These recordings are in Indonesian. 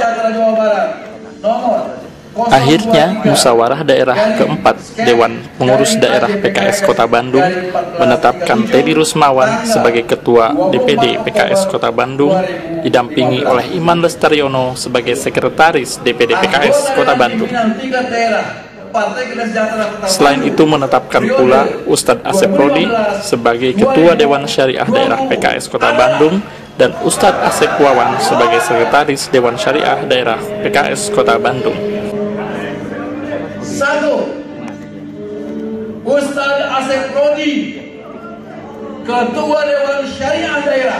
Sejahtera Jawa Barat nomor 023 Akhirnya, musyawarah daerah keempat Dewan Pengurus Daerah PKS Kota Bandung menetapkan Teddy Rusmawan sebagai Ketua DPD PKS Kota Bandung, didampingi oleh Iman Lestariono sebagai Sekretaris DPD PKS Kota Bandung. Selain itu menetapkan pula Ustadz Asep Rodi sebagai Ketua Dewan Syariah Daerah PKS Kota Bandung dan Ustadz Asep Wawan sebagai Sekretaris Dewan Syariah Daerah PKS Kota Bandung. 1. Ustadz Asep Rodi, Ketua Dewan Syariah Daerah.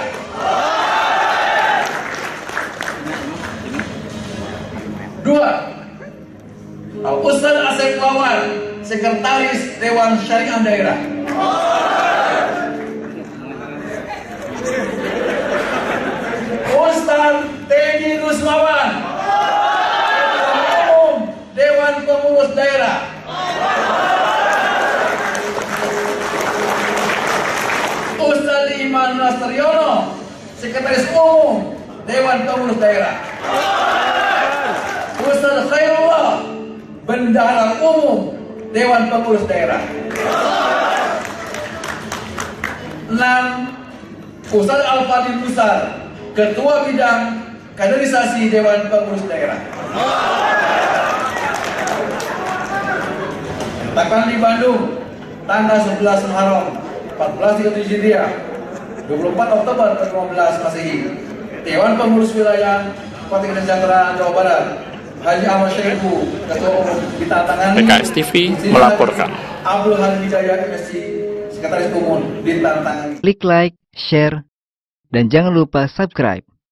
2. Ustadz Asep Wawan, Sekretaris Dewan Syariah Daerah. 3. Ustadz Teddy Rusmawan, Dewan Pengurus Daerah. 4. Ustadz Iman Lestariono, Sekretaris Umum Dewan Pengurus Daerah. 5. Ustadz Khairullah, Bendahara Umum Dewan Pengurus Daerah. 6. Ustadz Al-Fadil Musar, Ketua Bidang Kaderisasi Dewan Pengurus Daerah. Letakkan di Bandung, tanggal 11 Muharram 1437 Hijriah, 24 Oktober 2015 Masehi. Dewan Pengurus Wilayah Partai Sejahtera Jawa Barat, Haji Ahmad Syekhu, Ketua Umum, ditandatangani PKS TV melaporkan. Abdul Halim Hidayat MSc, Sekretaris Umum, ditandatangani. Klik like, share, dan jangan lupa subscribe.